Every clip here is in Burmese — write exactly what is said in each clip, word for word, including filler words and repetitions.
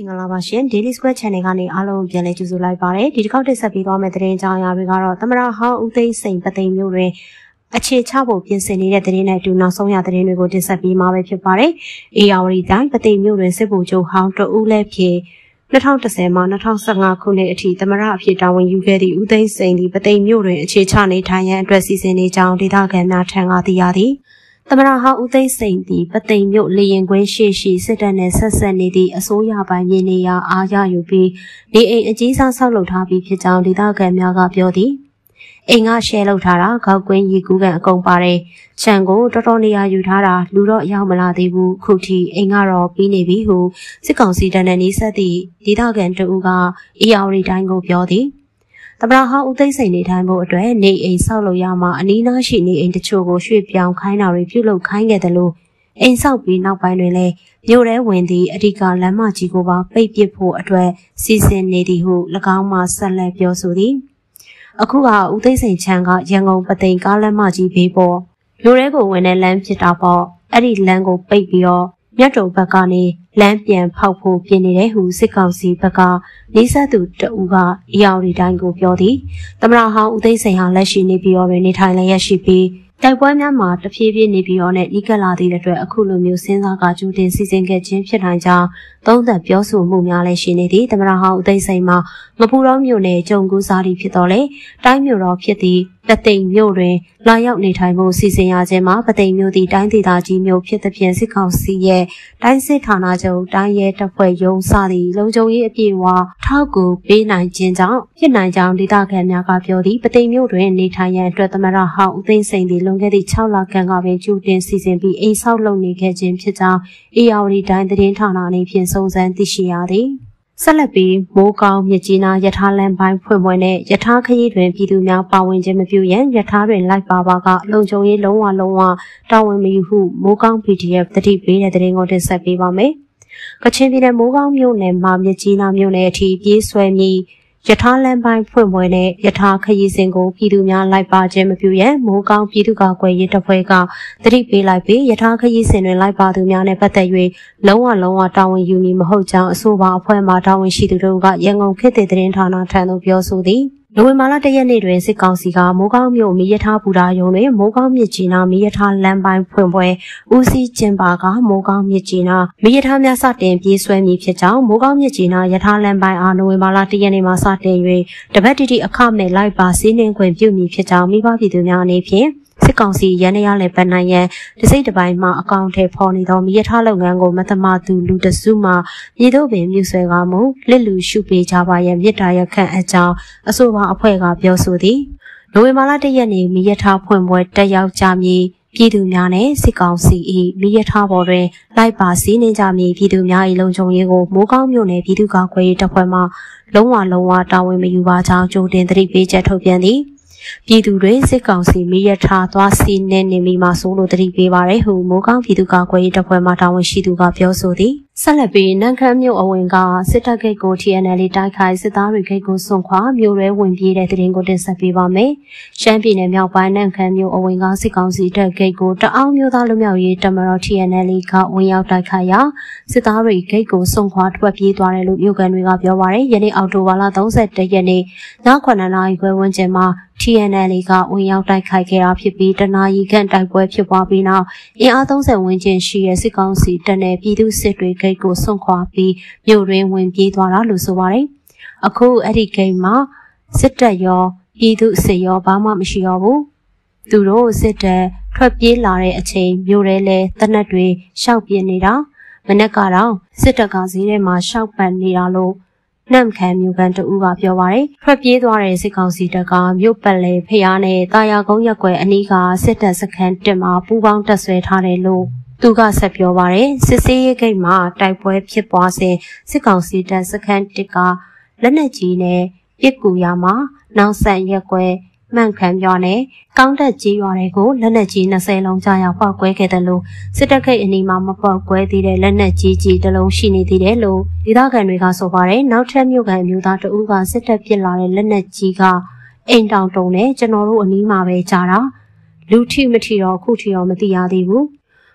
မင်္ဂလာပါရှင် Daily Square Channel ကနေအားလုံးပြန်လည်ကြိုဆိုလိုက်ပါတယ်ဒီတစ်ခေါက်တက်ဆက်ပြီးသွားမယ့်သတင်းကြောင်းအရာတွေကတော့သမရဟောင်းဦးသိန်းစိန်ပသိမ်မျိုးတွင်အခြေချဖို့ပြင်ဆင်နေတဲ့သတင်းနဲ့အတူနောက်ဆုံးရသတင်းတွေကိုတင်ဆက်ပြီးမှာပဲဖြစ်ပါတယ်အေယာဝတီတိုင်းပသိမ်မျိုးတွင်စစ်ဗိုလ်ချုပ်ဟောင်းတဦးလည်းဖြစ်၂၀၁၀မှ၂၀၁၅ခုနှစ်အထိသမရအဖြစ်တာဝန်ယူခဲ့သည့်ဦးသိန်းစိန်သည်ပသိမ်မျိုးတွင်အခြေချနေထိုင်ရန်အတွက်စီစဉ်နေကြောင်းဒေသခံများထံကသိရသည်သမရဟောင်းဦးသိန်းစိန်သည်ပသိမ်မြို့လေရင်ကွင်းရှိရှိစစ်တပ်နှင့်ဆက်ဆက်နေသည့်အစိုးရပိုင်းမြေနေရာအားရယူပြီးနေအိမ်အကြီးစားဆောက်လုပ်ထားပြီးဖြစ်ကြောင်းဒေသခံများကပြောသည်အိမ်ကရှယ်လုပ်ထားတာခေါက်ကွင်းရီကူးကန်အကုန်ပါတယ်ခြံကိုတော်တော်နေရာယူထားတာလူတော့ရောက်မလာသေးဘူးခုထိအိမ်ကတော့ပြီးနေပြီဟုစစ်ကောင်စီတပ်နဲ့နှိစက်သည့်ဒေသခံတဦးကအေယာဝတီတိုင်းကိုပြောသည်သမရဟောင်းဦးသိန်းစိန်နေထိုင်ဖို့အတွက်နေအိမ်ဆောက်လုပ်ရမှအနီးနားရှိနေအိမ်တချို့ကိုရွှေ့ပြောင်းခိုင်းတာတွေပြုလုပ်ခိုင်းခဲ့တယ်လို့အိမ်ဆောက်ပြီးနောက်ပိုင်းတွင်လည်းမြို့ထဲဝင်သည့်အဓိကလမ်းမကြီးကိုပါပိတ်ပစ်ဖို့အတွက်စီစဉ်နေသည်ဟု၎င်းမှဆက်လက်ပြောဆိုသည်အခုကဦးသိန်းစိန်ချမ်းကရန်ကုန်ပသိမ်ကားလမ်းမကြီးဘေးပေါ်မြို့ထဲကိုဝင်တဲ့လမ်းဖြစ်တာပေါ့အဲ့ဒီလမ်းကိုပိတ်ပြီးတော့မြတ်တုံဘက်ကနေလမ်းပြန်ဖောက်ဖို့ပြင်နေတဲ့ဟုစစ်ကောင်စီဘက်ကနေဆက်သူတအူကအေယာဝတီတိုင်းကိုပြောသည်သမရဟောင်းဦးသိန်းစိန်ဟာလက်ရှိနေပြည်တော်တွင်နေထိုင်လျက်ရှိပြီးတိုက်ပွဲများမှာတဖြည်းဖြည်းနေပြည်တော်နဲ့ဤကလာသည့်အတွက်အခုလိုမျိုးစဉ်းစားကကြိုတင်စီစဉ်ခဲ့ခြင်းဖြစ်နိုင်ကြောင်းသုံးသပ်ပြောဆိုမှုများလည်းရှိနေသည်သမရဟောင်းဦးသိန်းစိန်မှာမပူတော်မြို့နယ်ကျုံကူးစားသည်ဖြစ်တော်လေတိုင်းမြို့တော်ဖြစ်သည့်ပသိမ်မြို့တွင်လာရောက်နေထိုင်မှုစီစဉ်ရခြင်းမှာပသိမ်မြို့သည်တိုင်းဒေသကြီးမြို့ဖြစ်သဖြင့်စစ်ကောင်စီရဲ့တိုင်းစစ်ဌာနချုပ်တိုင်းရဲတပ်ဖွဲ့ရုံးစသည့်လုံခြုံရေးအပြည့်အဝထောက်ကူပေးနိုင်ခြင်းကြောင့်ဖြစ်နိုင်ကြောင်းဒေသခံများကပြောသည်ပသိမ်မြို့တွင်နေထိုင်ရန်အတွက်သမရဟောင်းဦးသိန်းစိန်သည်လွန်ခဲ့သည့်၆လခန့်ကပင်ကျူတင်စီစဉ်ပြီးအိမ်ဆောက်လုပ်နေခဲ့ခြင်းဖြစ်ကြောင်းအေယာဝတီတိုင်းသတင်းဌာနအနေဖြင့်စုံစမ်းသိရှိရသည်ဆက်လက်ပြီးမိုးကောင်းမြစ်ကြီးနားရထားလမ်းပိုင်းဖွင့်ပွဲနဲ့ရထားခရီးတွင်ပြည်သူများပါဝင်ခြင်းမပြုရန်ရထားတွင်လိုက်ပါပါကလုံခြုံရေးလုံးဝလုံးဝတာဝန်မယူဟုမိုးကောင်း ပီ ဒီ အက်ဖ် တတိပေးတဲ့သတင်းကိုတင်ဆက်ပေးပါမယ်။ကချင်ပြည်နယ်မိုးကောင်းမြို့နယ်မှာမြစ်ကြီးနားမြို့နယ်အထိပြေးဆွဲမည်ရထားလမ်းပိုင်းဖွင့်ပွဲနဲ့ရထားခရီးစဉ်ကိုပြည်သူများလိုက်ပါခြင်းမပြုရန်မိုးကောင်းပြည်သူ့ကာကွယ်ရေးတပ်ဖွဲ့ကတတိပေးလိုက်ပြီးရထားခရီးစဉ်တွင်လိုက်ပါသူများနဲ့ပတ်သက်၍လုံးဝလုံးဝတာဝန်ယူမည်မဟုတ်ကြောင်းအဆိုပါအဖွဲ့မှတာဝန်ရှိသူတို့ကရန်ကုန်ခေတ်သစ်သတင်းဌာနထံသို့ပြောဆိုသည်နိုဝင်ဘာလတရက်နေ့တွင်စစ်ကောင်စီကမိုးကောင်းမြို့မီးရထားဘူတာရုံတွင်မိုးကောင်းမြစ်ကြီးနားမီးရထားလမ်းပိုင်းဖွင့်ပွဲဦးစီးကျင်းပကမိုးကောင်းမြစ်ကြီးနားမီးရထားများစတင်ပြေးဆွဲမည်ဖြစ်ကြောင်းမိုးကောင်းမြစ်ကြီးနားရထားလမ်းပိုင်းအားနိုဝင်ဘာလတရက်နေ့မှစတင်၍တပတ်တိတိအခမဲ့လိုက်ပါစီးနှင်ခွင့်ပြုမည်ဖြစ်ကြောင်းမိဘပြည်သူများအနေဖြင့်စစ်ကောင်စီရန်ရလည်းပတ်နိုင်ရန်တစိမ့်တစ်ပိုင်းမှာအကောင့်ထဲပေါ်နေသောမီးရထားလုပ်ငန်းကိုမသမာသူလူတစုမှမြေတို့ပင်မြူဆွဲကားမှုလက်လူရှုပေးကြပါရန်မြစ်တာရခန့်အကြောင်းအဆိုပါအဖွဲ့ကပြောဆိုသည်နိုဝင်ဘာလတရက်နေ့မီးရထားဖွင့်ပွဲတက်ရောက်ကြမည်ပြည်သူများနဲ့စစ်ကောင်စီ၏မီးရထားပေါ်တွင်လိုက်ပါစီးနှင်ကြမည်ပြည်သူများ၏လုံခြုံရေးကိုမိုးကောင်းမြို့နယ်ပြည်သူ့ကာကွယ်ရေးတပ်ဖွဲ့မှလုံးဝလုံးဝတာဝန်မယူပါကြောင်းကြိုတင်သတိပေးချက်ထုတ်ပြန်သည်ပြည်သူတွေစစ်ကောင်စီမီးရထားသွားစီးနှင်နေမိမှာဆိုလို့တတိပေးပါရဟုမိုးကောင်းပြည်သူ့ကာကွယ်ရေးတပ်ဖွဲ့မှတာဝန်ရှိသူကပြောဆိုသည်ဆက်လက်ပြီးနန်းခမ်းမြို့အဝင်ကစစ်တပ်ဂိတ်ကို T N L တိုက်ခိုက်စစ်သားတွေဂိတ်ကိုစွန့်ခွာမြို့ရဲဝင်ပြေးတဲ့သတင်းကိုတင်ဆက်ပေးပါမယ်။ရှမ်းပြည်နယ်မြောက်ပိုင်းနန်းခမ်းမြို့အဝင်ကစစ်ကောင်စီတပ်ဂိတ်ကိုတအောင်းမျိုးသားလူမျိုးရေးတပ်မတော် T N L ကဝင်ရောက်တိုက်ခိုက်ရာစစ်သားတွေဂိတ်ကိုစွန့်ခွာထွက်ပြေးသွားတယ်လို့မြို့ကန်တွေကပြောပါရယ်။ယနေ့အောက်တိုဘာလ၃၁ရက်နေ့ညခုနှစ်နာရီခွဲဝန်းကျင်မှာ T N L ကဝင်ရောက်တိုက်ခိုက်ခဲ့တာဖြစ်ပြီးတနာရီခန့်တိုက်ပွဲဖြစ်ပွားပြီးနောက်အင်အား၃၀ဝန်းကျင်ရှိတဲ့စစ်ကောင်စီတပ်နဲ့ပြည်သူစစ်တွေဂိတ်ကိုစွန့်ခွာပြီးမြို့ရင်းဝင်ပြေးသွားတာလို့ဆိုပါတယ်။အခုအဲ့ဒီဂိတ်မှာစစ်တပ်ရောပြည်သူစစ်ရောဘာမှမရှိတော့ဘူး။သူတို့စစ်တပ်ထွက်ပြေးလာတဲ့အချိန်မြို့ရဲလဲတနက်တွေရှောက်ပြနေတာမနေ့ကတော့စစ်တပ်ကဈေးထဲမှာရှောက်ပတ်နေတာလို့နမ်ခံမြို့ကန်တူကပြောပါရယ်ထွက်ပြေးသွားတဲ့စစ်ကောင်စီတပ်ကမြို့ပတ်လေဖျားနဲ့တာယာကုန်းရက်ွယ်အနီးကစစ်တပ်စခန်းတက်မှာပူပေါင်းတက်ဆွဲထားတယ်လို့သူကဆက်ပြောပါရယ်စစ်စေးရေးဂိတ်မှာတိုက်ပွဲဖြစ်ပွားစဉ်စစ်ကောင်စီတပ်စခန်းတစ်ကလက်နက်ကြီးနဲ့ပစ်ကူရမှာနောက်ဆက်ရက်ွယ်မှန်ခံပြောနဲ့ကောင်းတက်ကြီးရွာတွေကိုလက်နက်ကြီး၂၀လုံးကြာရောက်ပောက်ကွဲခဲ့တယ်လို့စစ်တပ်ခိတ်အနီးမှာမပောက်ကွဲသေးတဲ့လက်နက်ကြီးကြီးတစ်လုံးရှိနေသေးတယ်လို့ဒေသခံတွေကဆိုပါတယ်နောက်ထပ်မြို့ကန်မျိုးသားတအူးကစစ်တပ်ပစ်လာတဲ့လက်နက်ကြီးကအိမ်တောင်တုံနဲ့ကျွန်တော်တို့အနီးမှာပဲကြာတာလူထိမထိတော့ခုထိတော့မသိရသေးဘူး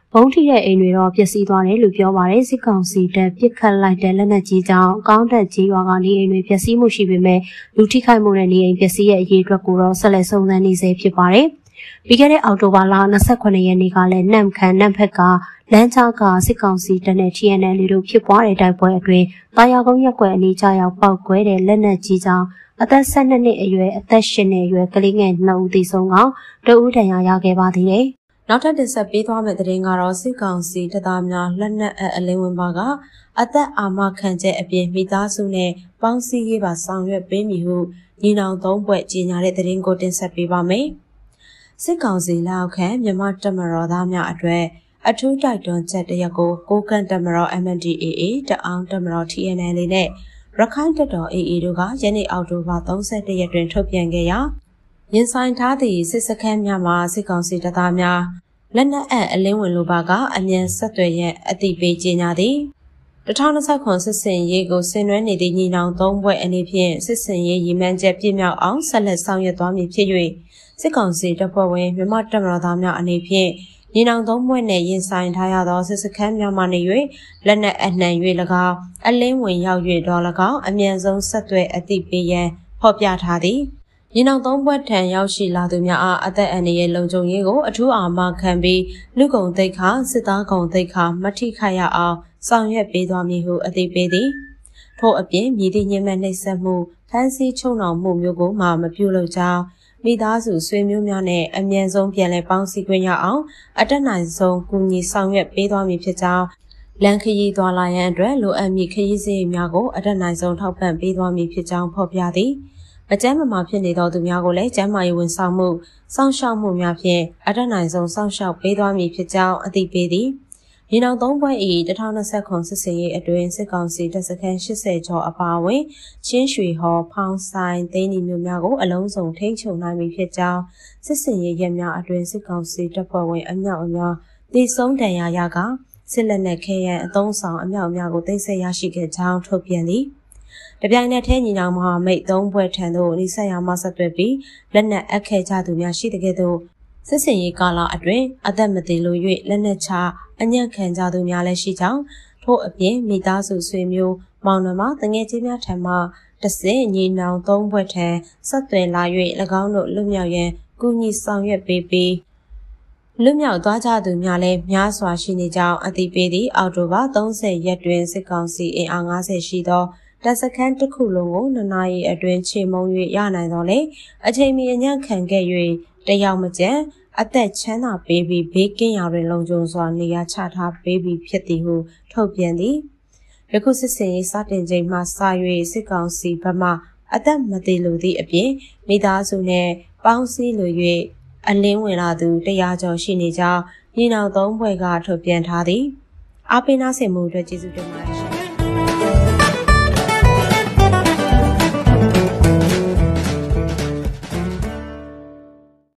ဘုံထိတဲ့အိမ်တွေတော့ပျက်စီးသွားတယ်လို့ပြောပါတယ်စစ်ကောင်စီတပ်ပစ်ခတ်လိုက်တဲ့လက်နက်ကြီးကြောင့်ကောင်းတက်ကြီးရွာကနေအိမ်တွေပျက်စီးမှုရှိပေမဲ့လူထိခိုက်မှုနဲ့နေအိမ်ပျက်စီးရဲ့အရေးအတွက်ကိုတော့ဆက်လက်စုံစမ်းနေစေဖြစ်ပါတယ်ပြီးခဲ့တဲ့အောက်တိုဘာလ၂၈ရက်နေ့ကလည်းနမ်ခန်နမ်ဖက်ကလမ်းကြားကစစ်ကောင်စီတပ်နဲ့ T N L တို့ဖြစ်ပွားတဲ့တိုက်ပွဲအတွင်းတာယာကုန်းရက်ွက်အနီးကျရောက်ပောက်ကွဲတဲ့လက်နက်ကြီးကြောင့်အသက်၁၂နှစ်အရွယ်အသက်၈နှစ်အရွယ်ကလေးငယ်နှစ်ဦးသေဆုံးကတဦးဒဏ်ရာရခဲ့ပါသေးတယ်။နောက်ထပ်တင်ဆက်ပေးသွားမယ့်သတင်းကတော့စစ်ကောင်စီတပ်သားများလက်နက်အလင်းဝင်ပါကအသက်အာမခံချက်အပြင်မိသားစုနဲ့ပေါင်းစည်းရေးပါဆောင်ရွက်ပေးမည်ဟုညီနောင်သုံးဘွဲ့ကြေညာတဲ့သတင်းကိုတင်ဆက်ပေးပါမယ်။စစ်ကောင်စီလက်အောက်ခံမြန်မာတပ်မတော်သားများအတွက်အထူးတိုက်တွန်းချက်တရက်ကိုကိုကန့်တပ်မတော် M N D A A တအောင်းတပ်မတော် T N L နဲ့ရခိုင်တပ်တော် A A တို့ကယနေ့အောက်တိုဘာ၃၁ရက်တွင်ထုတ်ပြန်ခဲ့ရာရင်ဆိုင်ထားသည့်စစ်စခန်းများမှာစစ်ကောင်စီတပ်သားများလက်နက်အပ်အလင်းဝင်လိုပါကအမြန်ဆက်သွယ်ရန်အသိပေးကြေညာသည်၂၀၂၀စစ်စင်ရေးကိုဆင်နွှဲနေသည့်ညီနောင်သုံးဘွဲ့အနေဖြင့်စစ်စင်ရေးရည်မှန်းချက်ပြည့်မြောက်အောင်ဆက်လက်ဆောင်ရွက်သွားမည်ဖြစ်၍စစ်ကောင်စီတပ်ဖွဲ့ဝင်မြန်မာတပ်မတော်သားများအနေဖြင့်ညီနောင်သုံးဘွဲ့နှင့်ရင်ဆိုင်ထားရသောစစ်စခန်းများမှနေ၍လက်နက်အနှံ၍၎င်းအလင်းဝင်ရောက်၍တော်၎င်းအမြန်ဆုံးဆက်သွယ်အသိပေးရန်ဖော်ပြထားသည်ညီနောင်သုံးဘွဲ့ထံရောက်ရှိလာသူများအားအသက်အန္တရာယ်လုံခြုံရေးကိုအထူးအာမခံပြီးလူကုန်သိက္ခာစစ်သားကုန်သိက္ခာမထိခိုက်ရအောင်ဆောင်ရွက်ပေးသွားမည်ဟုအသိပေးသည်ထို့အပြင်မြည်သည့်ညှဉ်းပန်းနှိပ်စက်မှုဖမ်းဆီးချုပ်နှောင်မှုမျိုးကိုမှမပြုလုပ်ကြောင်းမိသားစုဆွေမျိုးများနဲ့အမြန်ဆုံးပြန်လည်ပေါင်းစည်းခွင့်ရအောင်အတက်နိုင်ဆုံးကူညီဆောင်ရွက်ပေးသွားမည်ဖြစ်ကြောင်းလန်ခရီးသွားလာရန်အတွက်လိုအပ်မည့်ခရီးစရိတ်များကိုအတက်နိုင်ဆုံးထောက်ပံ့ပေးသွားမည်ဖြစ်ကြောင်းဖော်ပြသည်မကျန်းမမာဖြစ်နေသောသူများကိုလည်းကျန်းမာရေးဝန်ဆောင်မှုစောင့်ရှောက်မှုများဖြင့်အတက်နိုင်ဆုံးစောင့်ရှောက်ပေးသွားမည်ဖြစ်ကြောင်းအသိပေးသည်ညီနောင်သုံးဘွဲ့၏၂၀၂၀စစ်စင်ရေးအတွင်းစစ်ကောင်စီတပ်စခန်း၈၀ကျော်အပါအဝင်ချင်းရွှေဟော်ဖောင်းဆိုင်သိန်းဒီမျိုးများကိုအလုံးစုံထိန်းချုပ်နိုင်ပြီဖြစ်ကြောင်းစစ်စင်ရေးရက်များအတွင်းစစ်ကောင်စီတပ်ဖွဲ့ဝင်အမြောက်အများတည်ဆုံးဒဏ်ရာရကစစ်လက်နက်ခဲယမ်းအသုံးဆောင်အမြောက်အများကိုသိမ်းဆည်းရရှိခဲ့ကြောင်းထုတ်ပြန်သည်တပြိုင်နက်တည်းညီနောင်မဟာမိတ်သုံးဘွဲ့ထံသို့နှိစက်ရမှဆက်သွယ်ပြီးလက်နက်အပ်ခဲ့ကြသူများရှိတဲ့ကဲ့သို့စစ်စင်ရေးကာလအတွင်းအသက်မသေးလို့၍လက်နက်ချအညံ့ခံကြသူများလည်းရှိကြောင်းထို့အပြင်မိသားစုဆွေမျိုးမောင်နှမတငယ်ချင်းများထံမှတဆင့်ညီနောင်သုံးဘွဲ့ထံဆက်သွယ်လာ၍၎င်းတို့လွတ်မြောက်ရန်ကူညီဆောင်ရွက်ပေးပြီးလွတ်မြောက်သွားကြသူများလည်းများစွာရှိနေကြောင်းအသိပေးသည့်အောက်တိုဘာ၃၀ရက်တွင်စစ်ကောင်စီအင်အား၅၀ရှိသောတပ်စခန်းတစ်ခုလုံးကိုနှစ်နာရီအတွင်းချေမှုန်း၍ရနိုင်တော့လေအချိန်မီအညံ့ခံခဲ့၍တယောက်မကျန်အသက်ချမ်းသာပေးပြီးဘေးကင်းရာတွင်လုံခြုံစွာနေရာချထားပေးပြီးဖြစ်သည်ဟုထုတ်ပြန်သည်ယခုစစ်စင်ရေးစတင်ချိန်မှစ၍စစ်ကောင်စီဘက်မှအသက်မသေးလိုသည့်အပြင်မိသားစုနှင့်ပေါင်းစည်းလို၍အလင်းဝင်လာသူတရားကျော်ရှိနေကြောင်းညီနောင်သုံးဘွဲ့ကထုတ်ပြန်ထားသည်အားပေးနာဆင်မှုအတွက်ကျေးဇူးတင်ပါတယ်